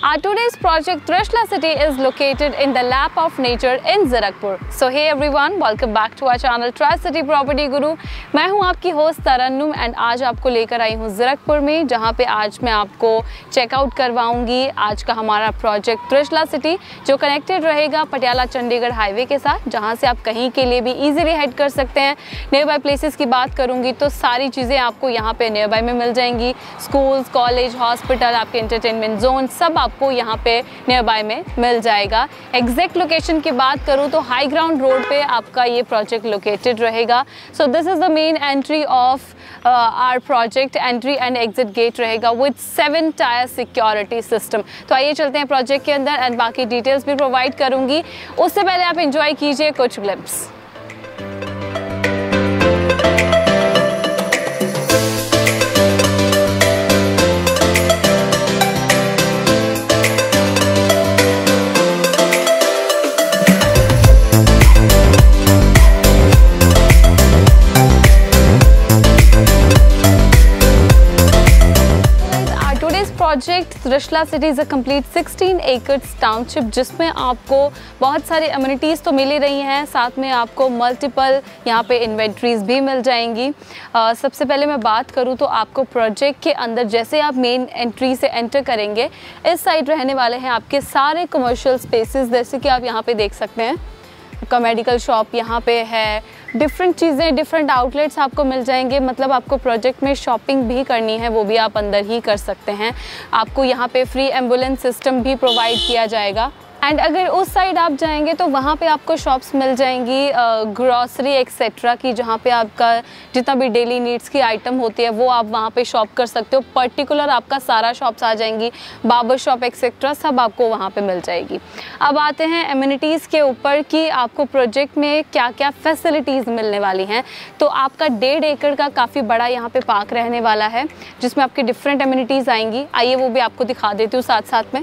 Our today's project Trishla City is located in the lap of nature in Zirakpur. So hey everyone, welcome back to our channel Tri City Property Guru. मैं हूँ आपकी host Tarannum and आज आपको लेकर आई हूँ ज़िरकपुर में, जहाँ पे आज मैं आपको चेकआउट करवाऊँगी आज का हमारा प्रोजेक्ट त्रिशला सिटी, जो कनेक्टेड रहेगा पटियाला चंडीगढ़ हाईवे के साथ, जहाँ से आप कहीं के लिए भी इजीली हेड कर सकते हैं। नियर बाय प्लेसेस की बात करूँगी तो सारी चीज़ें आपको यहाँ पे नियर बाय में मिल जाएंगी। स्कूल्स, कॉलेज, हॉस्पिटल, आपके एंटरटेनमेंट जोन सब आपको यहाँ पे नियर बाय में मिल जाएगा। एग्जैक्ट लोकेशन की बात करूँ तो हाई ग्राउंड रोड पे आपका ये प्रोजेक्ट लोकेटेड रहेगा। So this is the main entry of our project. Entry and exit gate रहेगा विद 7 टायर सिक्योरिटी सिस्टम। तो आइए चलते हैं प्रोजेक्ट के अंदर एंड बाकी डिटेल्स भी प्रोवाइड करूँगी। उससे पहले आप इंजॉय कीजिए कुछ glimpse. Project Trishla city is a complete 16 acres township, जिसमें आपको बहुत सारे अम्यूनिटीज़ तो मिल ही रही हैं, साथ में आपको मल्टीपल यहाँ पे इन्वेंट्रीज़ भी मिल जाएंगी। सबसे पहले मैं बात करूँ तो आपको प्रोजेक्ट के अंदर जैसे आप मेन एंट्री से एंटर करेंगे, इस साइड रहने वाले हैं आपके सारे कमर्शियल स्पेसेस, जैसे कि आप यहाँ पे देख सकते हैं। आपका मेडिकल शॉप यहाँ पे है, डिफरेंट चीज़ें, डिफरेंट आउटलेट्स आपको मिल जाएंगे। मतलब आपको प्रोजेक्ट में शॉपिंग भी करनी है वो भी आप अंदर ही कर सकते हैं। आपको यहाँ पे फ्री एम्बुलेंस सिस्टम भी प्रोवाइड किया जाएगा। एंड अगर उस साइड आप जाएंगे तो वहाँ पे आपको शॉप्स मिल जाएंगी ग्रॉसरी एक्सेट्रा की, जहाँ पे आपका जितना भी डेली नीड्स की आइटम होती है वो आप वहाँ पे शॉप कर सकते हो। पर्टिकुलर आपका सारा शॉप्स आ जाएंगी, बार्बर शॉप एक्सेट्रा सब आपको वहाँ पे मिल जाएगी। अब आते हैं एमिनिटीज़ के ऊपर कि आपको प्रोजेक्ट में क्या क्या फैसिलिटीज़ मिलने वाली हैं। तो आपका 1.5 एकड़ का काफ़ी बड़ा यहाँ पे पार्क रहने वाला है, जिसमें आपके डिफरेंट एमिनिटीज़ आएंगी। आइए वो भी आपको दिखा देती हूँ साथ साथ में।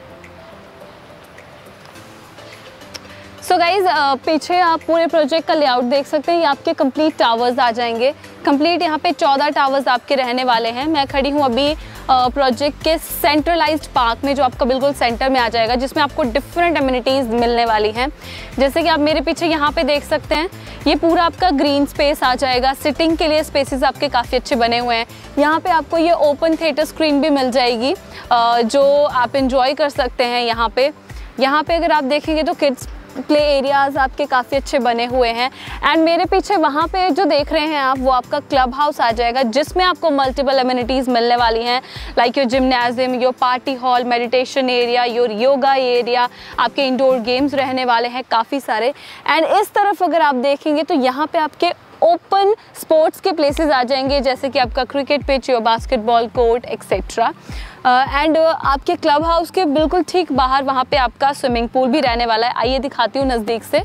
सो गाइज़ पीछे आप पूरे प्रोजेक्ट का लेआउट देख सकते हैं। ये आपके कंप्लीट टावर्स आ जाएंगे। कंप्लीट यहाँ पे 14 टावर्स आपके रहने वाले हैं। मैं खड़ी हूँ अभी प्रोजेक्ट के सेंट्रलाइज्ड पार्क में, जो आपका बिल्कुल सेंटर में आ जाएगा, जिसमें आपको डिफरेंट एमिनिटीज़ मिलने वाली हैं। जैसे कि आप मेरे पीछे यहाँ पे देख सकते हैं, ये पूरा आपका ग्रीन स्पेस आ जाएगा। सिटिंग के लिए स्पेसेस आपके काफ़ी अच्छे बने हुए हैं। यहाँ पे आपको ये ओपन थिएटर स्क्रीन भी मिल जाएगी, जो आप इंजॉय कर सकते हैं। यहाँ पे अगर आप देखेंगे तो किड्स प्ले एरियाज़ आपके काफ़ी अच्छे बने हुए हैं। एंड मेरे पीछे वहाँ पे जो देख रहे हैं आप, वो आपका क्लब हाउस आ जाएगा, जिसमें आपको मल्टीपल एमिनिटीज़ मिलने वाली हैं, like your gymnasium, your party hall, meditation area, your yoga area, आपके इंडोर गेम्स रहने वाले हैं काफ़ी सारे। एंड इस तरफ अगर आप देखेंगे तो यहाँ पे आपके ओपन स्पोर्ट्स के प्लेसेस आ जाएंगे, जैसे कि आपका cricket pitch, your basketball court etcetera. And आपके क्लब हाउस के बिल्कुल ठीक बाहर वहाँ पे आपका स्विमिंग पूल भी रहने वाला है। आइए दिखाती हूँ नज़दीक से।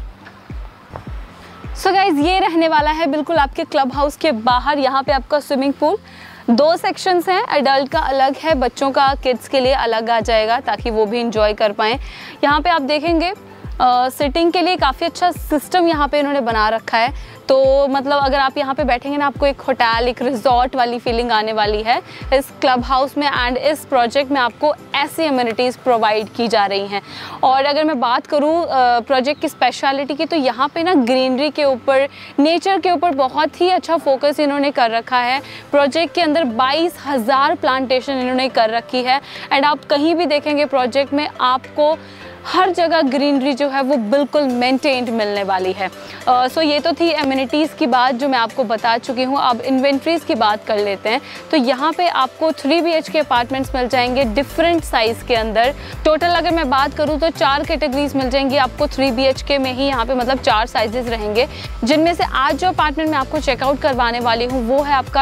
सो गाइज ये रहने वाला है बिल्कुल आपके क्लब हाउस के बाहर। यहाँ पे आपका स्विमिंग पूल 2 सेक्शंस हैं, एडल्ट का अलग है, बच्चों का किड्स के लिए अलग आ जाएगा, ताकि वो भी इंजॉय कर पाएँ। यहाँ पे आप देखेंगे सिटिंग के लिए काफ़ी अच्छा सिस्टम यहाँ पे इन्होंने बना रखा है। तो मतलब अगर आप यहाँ पे बैठेंगे ना, आपको एक होटल, एक रिजॉर्ट वाली फीलिंग आने वाली है इस क्लब हाउस में। एंड इस प्रोजेक्ट में आपको ऐसी अम्यूनिटीज़ प्रोवाइड की जा रही हैं। और अगर मैं बात करूँ प्रोजेक्ट की स्पेशलिटी की, तो यहाँ पे ना ग्रीनरी के ऊपर, नेचर के ऊपर बहुत ही अच्छा फोकस इन्होंने कर रखा है। प्रोजेक्ट के अंदर 22,000 प्लांटेशन इन्होंने कर रखी है। एंड आप कहीं भी देखेंगे प्रोजेक्ट में आपको हर जगह ग्रीनरी जो है वो बिल्कुल मेंटेन्ड मिलने वाली है। सो ये तो थी एमिनिटीज़ की बात जो मैं आपको बता चुकी हूँ। अब इन्वेंट्रीज़ की बात कर लेते हैं। तो यहाँ पे आपको 3 BHK अपार्टमेंट्स मिल जाएंगे डिफरेंट साइज़ के अंदर। टोटल अगर मैं बात करूँ तो 4 कैटेगरीज मिल जाएंगी आपको 3 BHK में ही। यहाँ पे मतलब 4 साइजेस रहेंगे, जिनमें से आज जो अपार्टमेंट मैं आपको चेकआउट करवाने वाली हूँ वो है आपका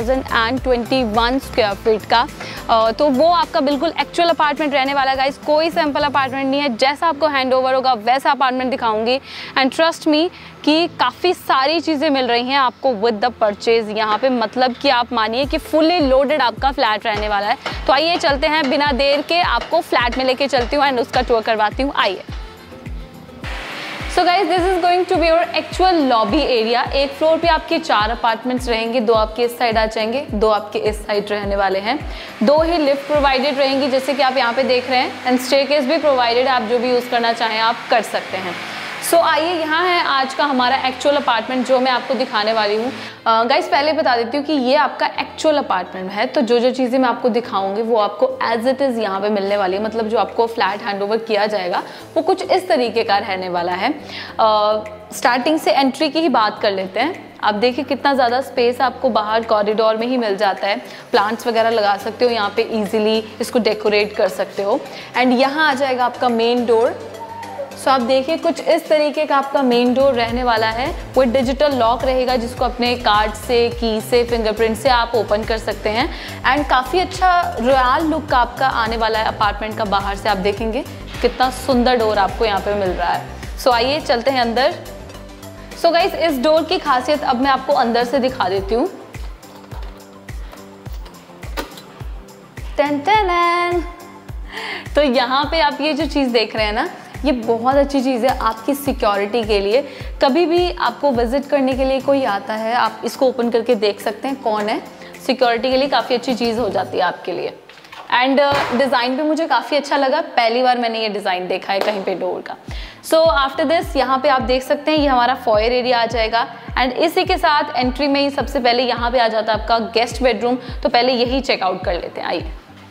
2021 स्क्वायर फीट का। तो वो आपका बिल्कुल एक्चुअल अपार्टमेंट रहने वाला गाइस, कोई सैम्पल अपार्टमेंट नहीं है। जैसा आपको हैंड ओवर होगा वैसा अपार्टमेंट दिखाऊंगी। एंड ट्रस्ट मी कि काफ़ी सारी चीज़ें मिल रही हैं आपको विद द परचेज यहाँ पे। मतलब कि आप मानिए कि फुली लोडेड आपका फ्लैट रहने वाला है। तो आइए चलते हैं, बिना देर के आपको फ्लैट में लेके चलती हूँ एंड उसका टूर करवाती हूँ। आइए। So guys this is going to be your actual lobby area. एक फ्लोर पे आपके 4 अपार्टमेंट्स रहेंगे, 2 आपके इस साइड आ जाएंगे, 2 आपके इस साइड रहने वाले हैं। 2 ही लिफ्ट प्रोवाइडेड रहेंगी जैसे कि आप यहाँ पे देख रहे हैं, एंड स्टेयरकेस भी प्रोवाइडेड, आप जो भी यूज़ करना चाहें आप कर सकते हैं। सो आइए यहाँ है आज का हमारा एक्चुअल अपार्टमेंट जो मैं आपको दिखाने वाली हूँ। गाइस पहले बता देती हूँ कि ये आपका एक्चुअल अपार्टमेंट है, तो जो जो चीज़ें मैं आपको दिखाऊंगी वो आपको एज इट इज़ यहाँ पे मिलने वाली है। मतलब जो आपको फ्लैट हैंडओवर किया जाएगा वो कुछ इस तरीके का रहने वाला है। स्टार्टिंग से एंट्री की ही बात कर लेते हैं। आप देखिए कितना ज़्यादा स्पेस आपको बाहर कॉरिडोर में ही मिल जाता है। प्लांट्स वगैरह लगा सकते हो यहाँ पे, इजीली इसको डेकोरेट कर सकते हो। एंड यहाँ आ जाएगा आपका मेन डोर। सो आप देखिए कुछ इस तरीके का आपका मेन डोर रहने वाला है। वो डिजिटल लॉक रहेगा जिसको अपने कार्ड से, की से, फिंगरप्रिंट से आप ओपन कर सकते हैं। एंड काफ़ी अच्छा रॉयल लुक का आपका आने वाला है अपार्टमेंट का। बाहर से आप देखेंगे कितना सुंदर डोर आपको यहाँ पे मिल रहा है। सो आइए चलते हैं अंदर। सो गाइस इस डोर की खासियत अब मैं आपको अंदर से दिखा देती हूँ। तो यहाँ पे आप ये जो चीज़ देख रहे हैं ना, ये बहुत अच्छी चीज़ है आपकी सिक्योरिटी के लिए। कभी भी आपको विजिट करने के लिए कोई आता है, आप इसको ओपन करके देख सकते हैं कौन है। सिक्योरिटी के लिए काफ़ी अच्छी चीज़ हो जाती है आपके लिए। एंड डिज़ाइन भी मुझे काफ़ी अच्छा लगा, पहली बार मैंने ये डिज़ाइन देखा है कहीं पे डोर का। सो आफ्टर दिस यहाँ पे आप देख सकते हैं ये हमारा फॉयर एरिया आ जाएगा। एंड इसी के साथ एंट्री में ही सबसे पहले यहाँ पे आ जाता है आपका गेस्ट बेडरूम। तो पहले यही चेकआउट कर लेते हैं, आइए।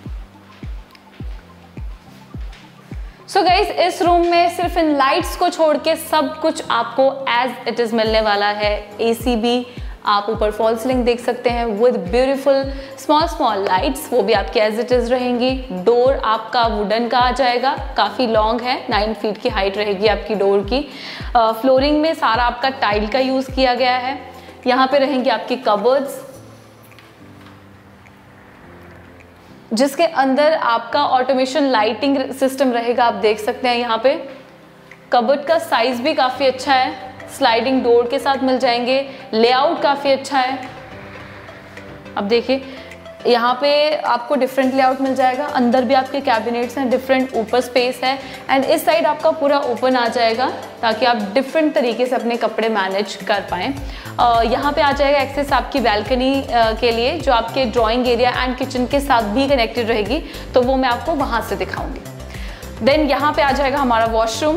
सो गाइस इस रूम में सिर्फ इन लाइट्स को छोड़ के सब कुछ आपको एज इट इज मिलने वाला है। एसी भी, आप ऊपर फॉल सीलिंग देख सकते हैं विद ब्यूटीफुल स्मॉल लाइट्स, वो भी आपकी एज इट इज रहेंगी। डोर आपका वुडन का आ जाएगा, काफ़ी लॉन्ग है, 9 फीट की हाइट रहेगी आपकी डोर की। फ्लोरिंग में सारा आपका टाइल का यूज़ किया गया है। यहाँ पे रहेंगे आपकी कबर्ड्स जिसके अंदर आपका ऑटोमेशन लाइटिंग सिस्टम रहेगा। आप देख सकते हैं यहाँ पे कबर्ड का साइज भी काफ़ी अच्छा है, स्लाइडिंग डोर के साथ मिल जाएंगे। लेआउट काफ़ी अच्छा है। अब देखिए यहाँ पे आपको डिफरेंट लेआउट मिल जाएगा। अंदर भी आपके कैबिनेट्स हैं, डिफरेंट ऊपर स्पेस है। एंड इस साइड आपका पूरा ओपन आ जाएगा ताकि आप डिफरेंट तरीके से अपने कपड़े मैनेज कर पाएँ। यहाँ पे आ जाएगा एक्सेस आपकी बैल्कनी के लिए जो आपके ड्राइंग एरिया एंड किचन के साथ भी कनेक्टेड रहेगी, तो वो मैं आपको वहाँ से दिखाऊंगी। देन यहाँ पे आ जाएगा हमारा वॉशरूम।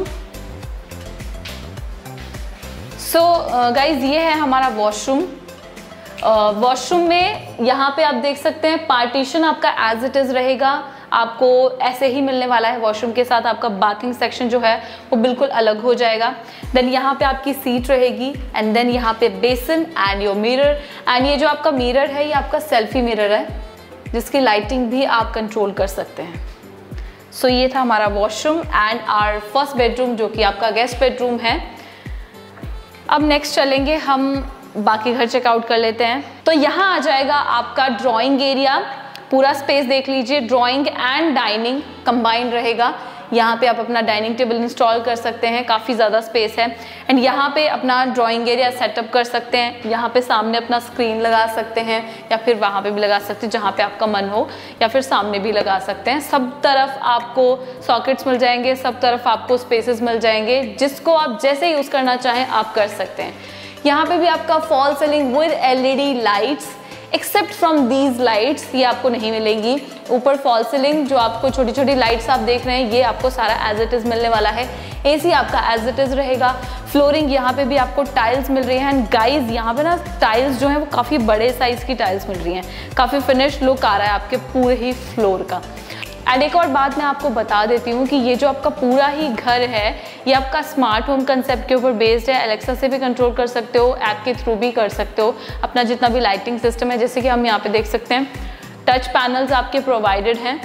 सो गाइज ये है हमारा वॉशरूम। वॉशरूम में यहाँ पे आप देख सकते हैं पार्टीशन आपका एज इट इज़ रहेगा, आपको ऐसे ही मिलने वाला है। वॉशरूम के साथ आपका बाथिंग सेक्शन जो है वो बिल्कुल अलग हो जाएगा। देन यहाँ पे आपकी सीट रहेगी। एंड देन यहाँ पे basin and your mirror. And ये जो आपका मिरर है ये आपका सेल्फी मिरर है जिसकी लाइटिंग भी आप कंट्रोल कर सकते हैं। सो ये था हमारा washroom and our first bedroom जो कि आपका गेस्ट बेडरूम है। अब नेक्स्ट चलेंगे हम, बाकी घर चेकआउट कर लेते हैं। तो यहाँ आ जाएगा आपका ड्राइंग एरिया। पूरा स्पेस देख लीजिए, ड्राइंग एंड डाइनिंग कंबाइंड रहेगा। यहाँ पे आप अपना डाइनिंग टेबल इंस्टॉल कर सकते हैं, काफ़ी ज़्यादा स्पेस है। एंड यहाँ पे अपना ड्राइंग एरिया सेटअप कर सकते हैं। यहाँ पे सामने अपना स्क्रीन लगा सकते हैं या फिर वहाँ पे भी लगा सकते हैं जहाँ पे आपका मन हो, या फिर सामने भी लगा सकते हैं। सब तरफ आपको सॉकेट्स मिल जाएंगे, सब तरफ आपको स्पेसेस मिल जाएंगे, जिसको आप जैसे यूज़ करना चाहें आप कर सकते हैं। यहाँ पे भी आपका fall ceiling with LED lights, except from these lights, ये आपको नहीं मिलेंगी। ऊपर फॉल सीलिंग जो आपको छोटी छोटी लाइट्स आप देख रहे हैं ये आपको सारा एज इट इज़ मिलने वाला है। AC आपका एज इट इज़ रहेगा। फ्लोरिंग यहाँ पे भी आपको टाइल्स मिल रही हैं। एंड गाइज यहाँ पे ना टाइल्स जो हैं वो काफ़ी बड़े साइज़ की टाइल्स मिल रही हैं, काफ़ी फिनिश्ड लुक आ रहा है आपके पूरे ही फ्लोर का। एंड एक और बात मैं आपको बता देती हूँ कि ये जो आपका पूरा ही घर है ये आपका स्मार्ट होम कंसेप्ट के ऊपर बेस्ड है। एलेक्सा से भी कंट्रोल कर सकते हो, ऐप के थ्रू भी कर सकते हो। अपना जितना भी लाइटिंग सिस्टम है, जैसे कि हम यहाँ पे देख सकते हैं टच पैनल्स आपके प्रोवाइडेड हैं,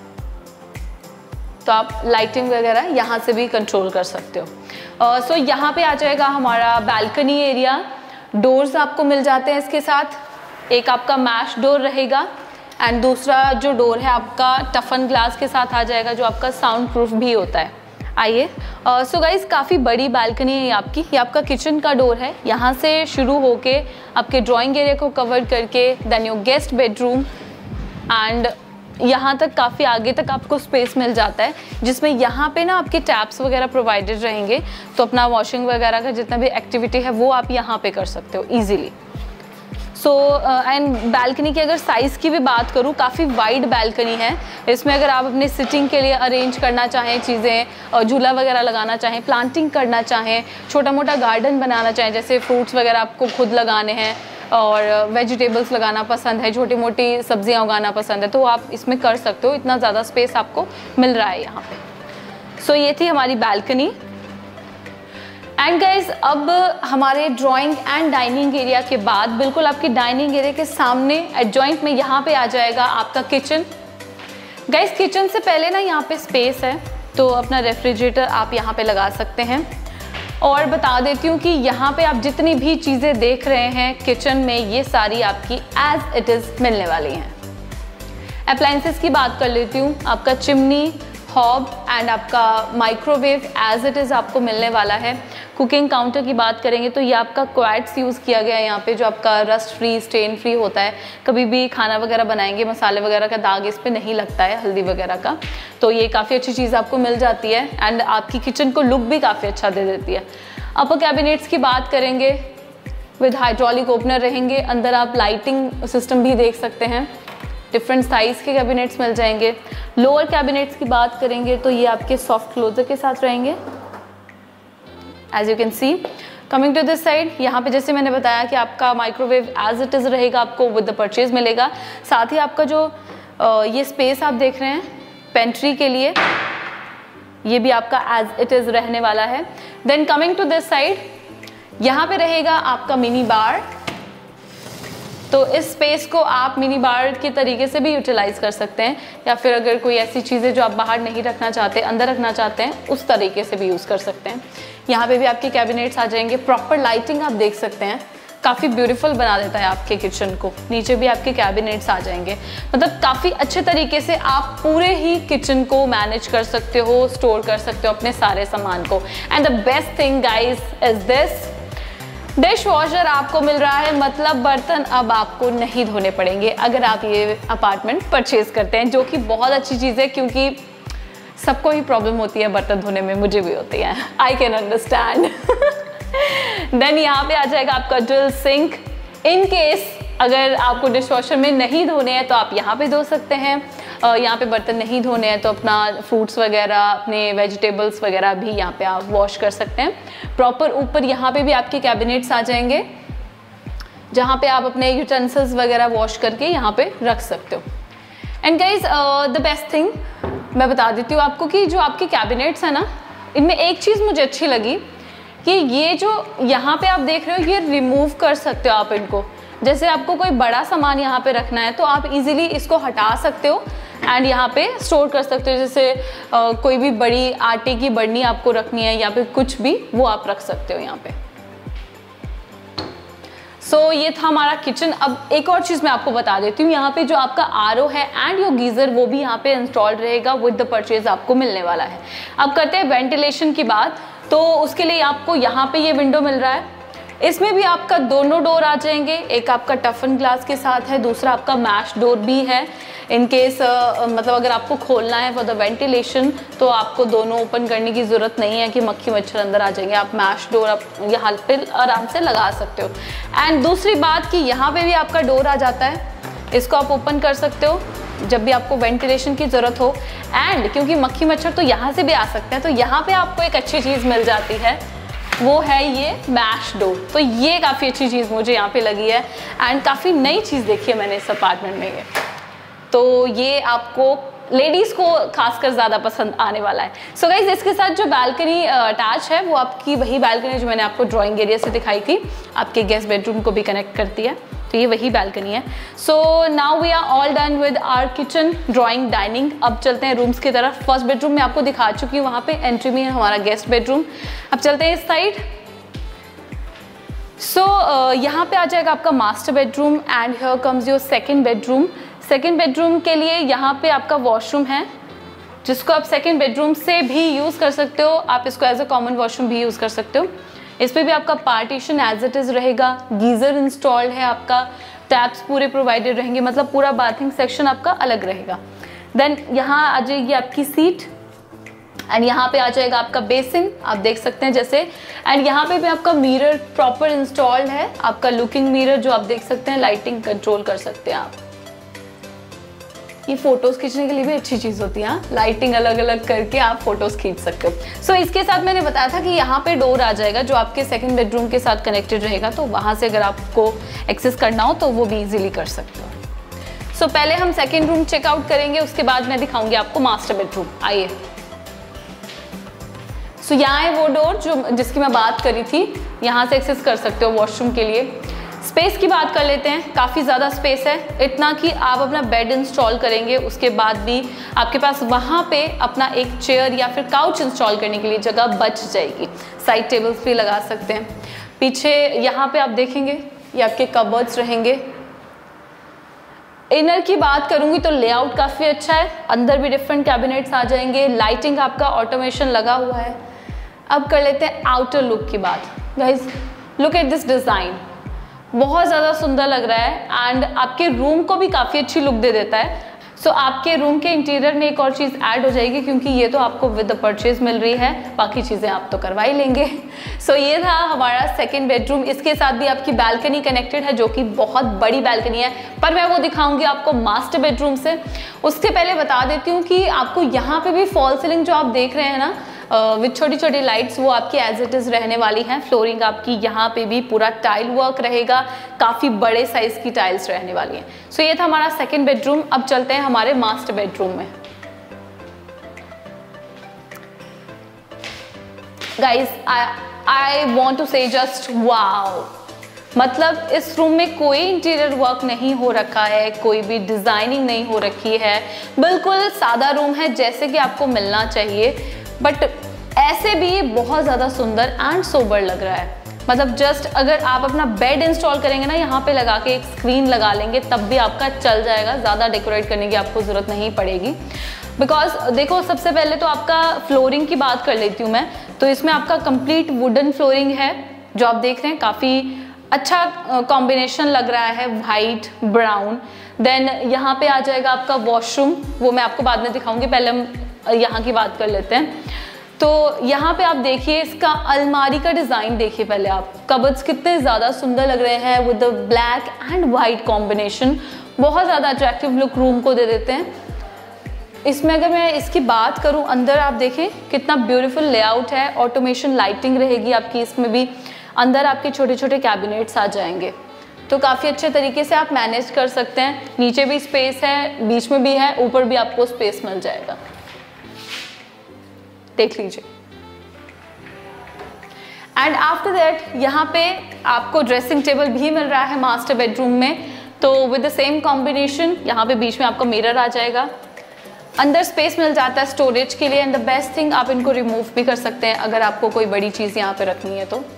तो आप लाइटिंग वगैरह यहाँ से भी कंट्रोल कर सकते हो। सो यहाँ पे आ जाएगा हमारा बैल्कनी एरिया। डोर्स आपको मिल जाते हैं इसके साथ। एक आपका मैश डोर रहेगा एंड दूसरा जो डोर है आपका टफन ग्लास के साथ आ जाएगा जो आपका साउंड प्रूफ भी होता है। आइए। सो गाइज काफ़ी बड़ी बालकनी है आपकी। ये आपका किचन का डोर है, यहाँ से शुरू होके आपके ड्राइंग एरिया को कवर करके then your guest bedroom and यहाँ तक काफ़ी आगे तक आपको स्पेस मिल जाता है, जिसमें यहाँ पे ना आपके टैप्स वगैरह प्रोवाइडेड रहेंगे, तो अपना वॉशिंग वगैरह का जितना भी एक्टिविटी है वो आप यहाँ पे कर सकते हो ईजिली। सो एंड बैल्कनी की अगर साइज़ की भी बात करूँ, काफ़ी वाइड बैल्कनी है। इसमें अगर आप अपने सिटिंग के लिए अरेंज करना चाहें चीज़ें, झूला वगैरह लगाना चाहें, प्लांटिंग करना चाहें, छोटा मोटा गार्डन बनाना चाहें, जैसे फ्रूट्स वगैरह आपको खुद लगाने हैं और वेजिटेबल्स लगाना पसंद है, छोटी मोटी सब्जियां उगाना पसंद है, तो आप इसमें कर सकते हो। इतना ज़्यादा स्पेस आपको मिल रहा है यहाँ पे। सो ये थी हमारी बैल्कनी। एंड गाइज, अब हमारे ड्राइंग एंड डाइनिंग एरिया के बाद बिल्कुल आपकी डाइनिंग एरिया के सामने एडजॉइंट में यहाँ पे आ जाएगा आपका किचन। गाइज, किचन से पहले ना यहाँ पे स्पेस है, तो अपना रेफ्रिजरेटर आप यहाँ पे लगा सकते हैं। और बता देती हूँ कि यहाँ पे आप जितनी भी चीज़ें देख रहे हैं किचन में, ये सारी आपकी एज इट इज़ मिलने वाली हैं। अप्लायंसेस की बात कर लेती हूँ। आपका चिमनी, हॉब एंड आपका माइक्रोवेव एज इट इज़ आपको मिलने वाला है। कुकिंग काउंटर की बात करेंगे तो ये आपका क्वार्ट्स यूज़ किया गया है यहाँ पे, जो आपका रस्ट फ्री, स्टेन फ्री होता है। कभी भी खाना वगैरह बनाएंगे, मसाले वगैरह का दाग इस पे नहीं लगता है, हल्दी वगैरह का, तो ये काफ़ी अच्छी चीज़ आपको मिल जाती है एंड आपकी किचन को लुक भी काफ़ी अच्छा दे देती है। अपर कैबिनेट्स की बात करेंगे, विद हाइड्रोलिक ओपनर रहेंगे। अंदर आप लाइटिंग सिस्टम भी देख सकते हैं, डिफरेंट साइज़ के कैबिनेट्स मिल जाएंगे। लोअर कैबिनेट्स की बात करेंगे तो ये आपके सॉफ्ट क्लोजर के साथ रहेंगे, as you can see. Coming to this side, यहाँ पे जैसे मैंने बताया कि आपका माइक्रोवेव एज इट इज़ रहेगा, आपको विद द परचेज मिलेगा। साथ ही आपका जो ये स्पेस आप देख रहे हैं पेंट्री के लिए, ये भी आपका एज इट इज़ रहने वाला है। Then coming to this side, यहाँ पे रहेगा आपका मिनी बार। तो इस स्पेस को आप मिनी बार के तरीके से भी यूटिलाइज कर सकते हैं, या फिर अगर कोई ऐसी चीज़ें जो आप बाहर नहीं रखना चाहते, अंदर रखना चाहते हैं, उस तरीके से भी यूज़ कर सकते हैं। यहाँ पे भी आपके कैबिनेट्स आ जाएंगे। प्रॉपर लाइटिंग आप देख सकते हैं, काफ़ी ब्यूटीफुल बना देता है आपके किचन को। नीचे भी आपके कैबिनेट्स आ जाएंगे, मतलब काफ़ी अच्छे तरीके से आप पूरे ही किचन को मैनेज कर सकते हो, स्टोर कर सकते हो अपने सारे सामान को। And the best thing guys is this, dishwasher आपको मिल रहा है, मतलब बर्तन अब आपको नहीं धोने पड़ेंगे अगर आप ये अपार्टमेंट परचेज करते हैं, जो कि बहुत अच्छी चीज़ है, क्योंकि सबको ही प्रॉब्लम होती है बर्तन धोने में, मुझे भी होती है, आई कैन अंडरस्टैंड। देन यहाँ पे आ जाएगा आपका ड्रिल सिंक। इन केस अगर आपको डिश वॉशर में नहीं धोने हैं तो आप यहाँ पे धो सकते हैं। यहाँ पे बर्तन नहीं धोने हैं तो अपना फ्रूट्स वगैरह, अपने वेजिटेबल्स वगैरह भी यहाँ पे आप वॉश कर सकते हैं। प्रॉपर ऊपर यहाँ पे भी आपके कैबिनेट्स आ जाएंगे, जहाँ पे आप अपने यूटेंसिल्स वगैरह वॉश करके यहाँ पे रख सकते हो। And guys, the best thing मैं बता देती हूँ आपको कि जो आपके कैबिनेट्स हैं ना, इनमें एक चीज़ मुझे अच्छी लगी कि ये जो यहाँ पे आप देख रहे हो, ये रिमूव कर सकते हो आप इनको। जैसे आपको कोई बड़ा सामान यहाँ पे रखना है तो आप इजीली इसको हटा सकते हो एंड यहाँ पे स्टोर कर सकते हो। जैसे कोई भी बड़ी आटे की बर्नी आपको रखनी है या फिर कुछ भी, वो आप रख सकते हो यहाँ पे। सो ये था हमारा किचन। अब एक और चीज़ मैं आपको बता देती हूँ, यहाँ पे जो आपका आरओ है एंड योर गीज़र, वो भी यहाँ पे इंस्टॉल्ड रहेगा, विद द परचेज आपको मिलने वाला है। अब करते हैं वेंटिलेशन की बात, तो उसके लिए आपको यहाँ पे ये विंडो मिल रहा है। इसमें भी आपका दोनों डोर आ जाएंगे, एक आपका टफन ग्लास के साथ है, दूसरा आपका मैश डोर भी है। इन केस मतलब अगर आपको खोलना है फॉर द वेंटिलेशन तो आपको दोनों ओपन करने की ज़रूरत नहीं है कि मक्खी मच्छर अंदर आ जाएंगे। आप मैश डोर आप यहाँ पे आराम से लगा सकते हो। एंड दूसरी बात कि यहाँ पे भी आपका डोर आ जाता है, इसको आप ओपन कर सकते हो जब भी आपको वेंटिलेशन की ज़रूरत हो। एंड क्योंकि मक्खी मच्छर तो यहाँ से भी आ सकते हैं, तो यहाँ पे आपको एक अच्छी चीज़ मिल जाती है, वो है ये मैश डोर। तो ये काफ़ी अच्छी चीज़ मुझे यहाँ पे लगी है एंड काफ़ी नई चीज़ देखी है मैंने इस अपार्टमेंट में। ये तो ये आपको लेडीज़ को खासकर ज़्यादा पसंद आने वाला है। सो गाइज, इसके साथ जो बैल्कनी अटैच है वो आपकी वही बैल्कनी जो मैंने आपको ड्राइंग एरिया से दिखाई थी, आपके गेस्ट बेडरूम को भी कनेक्ट करती है, तो ये वही बैल्कनी है। So now we are all done with our kitchen, drawing, dining. अब चलते हैं रूम्स की तरफ। फर्स्ट बेडरूम में आपको दिखा चुकी हूँ, वहाँ पे एंट्री में है हमारा गेस्ट बेडरूम। अब चलते हैं इस साइड। सो यहाँ पे आ जाएगा आपका master bedroom and here comes your second bedroom. Second bedroom के लिए यहाँ पे आपका वॉशरूम है, जिसको आप सेकेंड बेडरूम से भी यूज़ कर सकते हो। आप इसको एज अ कॉमन वॉशरूम भी यूज़ कर सकते हो। इस पर भी आपका पार्टीशन एज इट इज़ रहेगा, गीज़र इंस्टॉल्ड है आपका, टैप्स पूरे प्रोवाइडेड रहेंगे, मतलब पूरा बाथिंग सेक्शन आपका अलग रहेगा। देन यहाँ आ जाएगी आपकी सीट एंड यहाँ पे आ जाएगा आपका बेसिन, आप देख सकते हैं जैसे। एंड यहाँ पे भी आपका मिरर प्रॉपर इंस्टॉल्ड है, आपका लुकिंग मिरर जो आप देख सकते हैं, लाइटिंग कंट्रोल कर सकते हैं आप। ये फोटोज खींचने के लिए भी अच्छी चीज होती है, लाइटिंग अलग अलग करके आप फोटोज खींच सकते हो। सो इसके साथ मैंने बताया था कि यहाँ पे डोर आ जाएगा जो आपके सेकंड बेडरूम के साथ कनेक्टेड रहेगा, तो वहां से अगर आपको एक्सेस करना हो तो वो भी इजीली कर सकते हो। सो पहले हम सेकंड रूम चेकआउट करेंगे, उसके बाद मैं दिखाऊंगी आपको मास्टर बेडरूम। आइए। सो यहाँ है वो डोर जिसकी मैं बात करी थी, यहाँ से एक्सेस कर सकते हो वॉशरूम के लिए। स्पेस की बात कर लेते हैं, काफ़ी ज़्यादा स्पेस है, इतना कि आप अपना बेड इंस्टॉल करेंगे उसके बाद भी आपके पास वहाँ पे अपना एक चेयर या फिर काउच इंस्टॉल करने के लिए जगह बच जाएगी। साइड टेबल्स भी लगा सकते हैं। पीछे यहाँ पे आप देखेंगे ये आपके कबर्ड्स रहेंगे। इनर की बात करूंगी तो लेआउट काफ़ी अच्छा है, अंदर भी डिफरेंट कैबिनेट्स आ जाएंगे, लाइटिंग आपका ऑटोमेशन लगा हुआ है। अब कर लेते हैं आउटर लुक की बात। Guys look at this design, बहुत ज़्यादा सुंदर लग रहा है एंड आपके रूम को भी काफ़ी अच्छी लुक दे देता है। सो आपके रूम के इंटीरियर में एक और चीज़ ऐड हो जाएगी, क्योंकि ये तो आपको विद द परचेज मिल रही है, बाकी चीज़ें आप तो करवा ही लेंगे। सो ये था हमारा सेकंड बेडरूम। इसके साथ भी आपकी बैल्कनी कनेक्टेड है, जो कि बहुत बड़ी बैल्कनी है, पर मैं वो दिखाऊंगी आपको मास्टर बेडरूम से। उसके पहले बता देती हूँ कि आपको यहाँ पे भी फॉल सीलिंग जो आप देख रहे हैं ना विथ छोटी छोटी लाइट्स, वो आपकी एज इट इज़ रहने वाली हैं। फ्लोरिंग आपकी यहाँ पे भी पूरा टाइल वर्क रहेगा, काफ़ी बड़े साइज की टाइल्स रहने वाली हैं। सो ये था हमारा सेकंड बेडरूम। अब चलते हैं हमारे मास्टर बेडरूम में। Guys I want to say just wow, मतलब इस रूम में कोई इंटीरियर वर्क नहीं हो रखा है, कोई भी डिज़ाइनिंग नहीं हो रखी है, बिल्कुल सादा रूम है जैसे कि आपको मिलना चाहिए, बट ऐसे भी बहुत ज़्यादा सुंदर एंड सोबर लग रहा है। मतलब जस्ट अगर आप अपना बेड इंस्टॉल करेंगे ना, यहाँ पे लगा के एक स्क्रीन लगा लेंगे तब भी आपका चल जाएगा, ज़्यादा डेकोरेट करने की आपको ज़रूरत नहीं पड़ेगी। बिकॉज देखो, सबसे पहले तो आपका फ्लोरिंग की बात कर लेती हूँ मैं, तो इसमें आपका कंप्लीट वुडन फ्लोरिंग है जो आप देख रहे हैं, काफ़ी अच्छा कॉम्बिनेशन लग रहा है, वाइट ब्राउन। देन यहाँ पे आ जाएगा आपका वॉशरूम, वो मैं आपको बाद में दिखाऊंगी, पहले हम यहाँ की बात कर लेते हैं। तो यहाँ पे आप देखिए इसका अलमारी का डिज़ाइन देखिए, पहले आप कबर्ड्स कितने ज़्यादा सुंदर लग रहे हैं with the black and white combination, बहुत ज़्यादा अट्रैक्टिव लुक रूम को दे देते हैं। इसमें अगर मैं इसकी बात करूँ, अंदर आप देखें कितना ब्यूटीफुल लेआउट है, ऑटोमेशन लाइटिंग रहेगी आपकी इसमें भी, अंदर आपके छोटे छोटे कैबिनेट्स आ जाएंगे, तो काफ़ी अच्छे तरीके से आप मैनेज कर सकते हैं। नीचे भी स्पेस है, बीच में भी है, ऊपर भी आपको स्पेस मिल जाएगा, देख लीजिए। एंड आफ्टर दैट यहाँ पे आपको ड्रेसिंग टेबल भी मिल रहा है मास्टर बेडरूम में, तो विद द सेम कॉम्बिनेशन। यहाँ पे बीच में आपको मिरर आ जाएगा, अंदर स्पेस मिल जाता है स्टोरेज के लिए, एंड द बेस्ट थिंग आप इनको रिमूव भी कर सकते हैं अगर आपको कोई बड़ी चीज़ यहाँ पे रखनी है तो।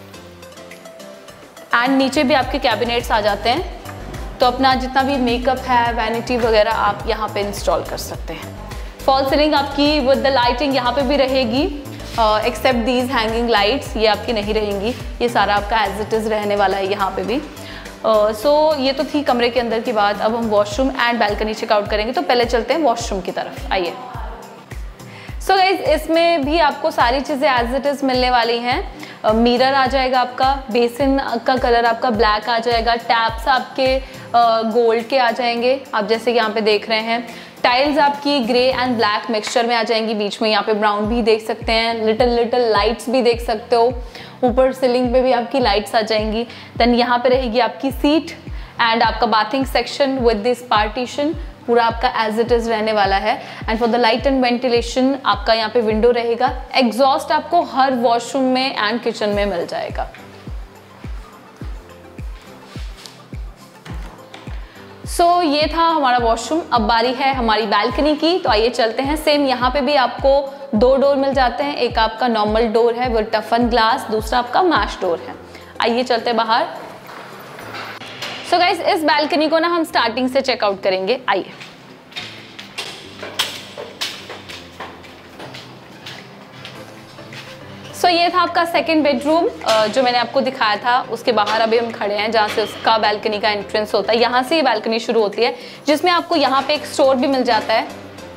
एंड नीचे भी आपके कैबिनेट्स आ जाते हैं, तो अपना जितना भी मेकअप है, वैनिटी वगैरह आप यहाँ पे इंस्टॉल कर सकते हैं। फॉल सीलिंग आपकी विद द लाइटिंग यहाँ पे भी रहेगी, एक्सेप्ट दीज हैंगिंग लाइट्स, ये आपकी नहीं रहेंगी, ये सारा आपका एज इट इज़ रहने वाला है यहाँ पे भी। सो ये तो थी कमरे के अंदर की बात। अब हम वॉशरूम एंड बैल्कनी चेकआउट करेंगे, तो पहले चलते हैं वॉशरूम की तरफ, आइए। सो गाइज इसमें भी आपको सारी चीज़ें एज इट इज़ मिलने वाली हैं। मिरर आ जाएगा आपका, बेसिन का कलर आपका ब्लैक आ जाएगा, टैप्स आपके गोल्ड के आ जाएंगे, आप जैसे कि यहाँ पे देख रहे हैं। टाइल्स आपकी ग्रे एंड ब्लैक मिक्सचर में आ जाएंगी, बीच में यहाँ पे ब्राउन भी देख सकते हैं, लिटिल लाइट्स भी देख सकते हो, ऊपर सीलिंग पे भी आपकी लाइट्स आ जाएंगी। देन यहाँ पे रहेगी आपकी सीट एंड आपका bathing section with this partition, पूरा आपका एज इट इज़ रहने वाला है। And for the light and ventilation आपका यहाँ पे विंडो रहेगा। एग्जॉस्ट आपको हर वॉशरूम में एंड किचन में मिल जाएगा। सो ये था हमारा वॉशरूम। अब बारी है हमारी बैल्कनी की, तो आइए चलते हैं। सेम यहाँ पे भी आपको दो डोर मिल जाते हैं, एक आपका नॉर्मल डोर है विद टफन ग्लास, दूसरा आपका मैश डोर है। आइए चलते हैं बाहर। सो गाइस इस बैल्कनी को ना हम स्टार्टिंग से चेकआउट करेंगे, आइए। सो ये था आपका सेकंड बेडरूम जो मैंने आपको दिखाया था। उसके बाहर अभी हम खड़े हैं जहाँ से उसका बालकनी का एंट्रेंस होता है। यहाँ से ये बालकनी शुरू होती है जिसमें आपको यहाँ पे एक स्टोर भी मिल जाता है।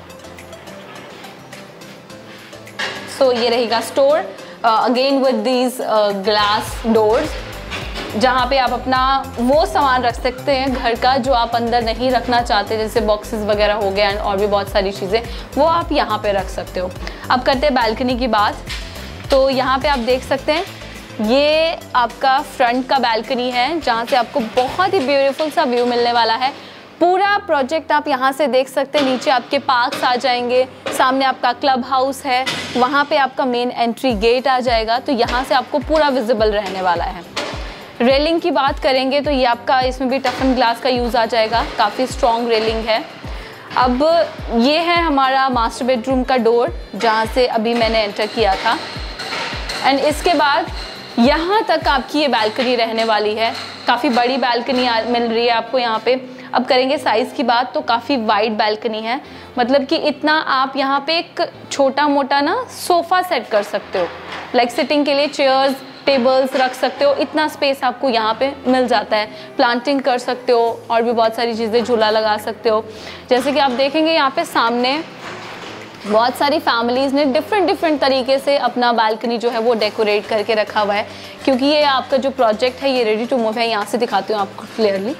सो ये रहेगा store again with these glass doors, जहाँ पे आप अपना वो सामान रख सकते हैं घर का जो आप अंदर नहीं रखना चाहते, जैसे बॉक्सेस वगैरह हो गए और भी बहुत सारी चीज़ें, वो आप यहाँ पे रख सकते हो। अब करते हैं बालकनी की बात। तो यहाँ पे आप देख सकते हैं ये आपका फ्रंट का बालकनी है जहाँ से आपको बहुत ही ब्यूटीफुल सा व्यू मिलने वाला है। पूरा प्रोजेक्ट आप यहाँ से देख सकते हैं। नीचे आपके पार्क्स आ जाएंगे, सामने आपका क्लब हाउस है, वहाँ पे आपका मेन एंट्री गेट आ जाएगा। तो यहाँ से आपको पूरा विजिबल रहने वाला है। रेलिंग की बात करेंगे तो ये आपका इसमें भी टफन ग्लास का यूज़ आ जाएगा, काफ़ी स्ट्रॉन्ग रेलिंग है। अब ये है हमारा मास्टर बेडरूम का डोर जहाँ से अभी मैंने एंटर किया था। एंड इसके बाद यहाँ तक आपकी ये बालकनी रहने वाली है। काफ़ी बड़ी बालकनी मिल रही है आपको यहाँ पे। अब करेंगे साइज़ की बात तो काफ़ी वाइड बालकनी है, मतलब कि इतना आप यहाँ पे एक छोटा मोटा ना सोफ़ा सेट कर सकते हो, लाइक सिटिंग के लिए चेयर्स टेबल्स रख सकते हो। इतना स्पेस आपको यहाँ पे मिल जाता है। प्लांटिंग कर सकते हो और भी बहुत सारी चीज़ें, झूला लगा सकते हो। जैसे कि आप देखेंगे यहाँ पे सामने बहुत सारी फैमिलीज़ ने डिफरेंट तरीके से अपना बालकनी जो है वो डेकोरेट करके रखा हुआ है, क्योंकि ये आपका जो प्रोजेक्ट है ये रेडी टू मूव है। यहाँ से दिखाती हूँ आपको क्लियरली।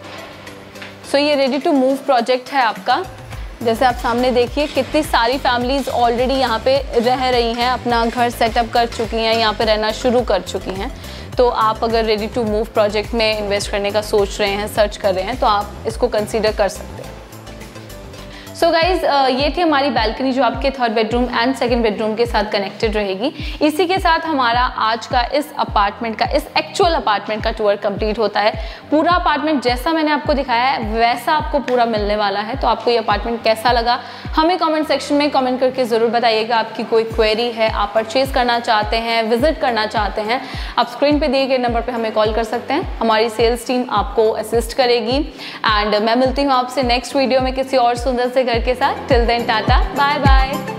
सो ये रेडी टू मूव प्रोजेक्ट है आपका। जैसे आप सामने देखिए कितनी सारी फैमिलीज़ ऑलरेडी यहाँ पे रह रही हैं, अपना घर सेटअप कर चुकी हैं, यहाँ पे रहना शुरू कर चुकी हैं। तो आप अगर रेडी टू मूव प्रोजेक्ट में इन्वेस्ट करने का सोच रहे हैं, सर्च कर रहे हैं, तो आप इसको कंसीडर कर सकते हैं। सो गाइज ये थी हमारी बालकनी जो आपके third bedroom and second bedroom के साथ कनेक्टेड रहेगी। इसी के साथ हमारा आज का इस अपार्टमेंट का, इस एक्चुअल अपार्टमेंट का टूर कंप्लीट होता है। पूरा अपार्टमेंट जैसा मैंने आपको दिखाया है वैसा आपको पूरा मिलने वाला है। तो आपको ये अपार्टमेंट कैसा लगा हमें कमेंट सेक्शन में कमेंट करके ज़रूर बताइएगा। आपकी कोई क्वेरी है, आप परचेज़ करना चाहते हैं, विजिट करना चाहते हैं, आप स्क्रीन पर दिए गए नंबर पर हमें कॉल कर सकते हैं। हमारी सेल्स टीम आपको असिस्ट करेगी। एंड मैं मिलती हूँ आपसे नेक्स्ट वीडियो में किसी और सुंदर से घर के साथ। Till then tata, bye bye.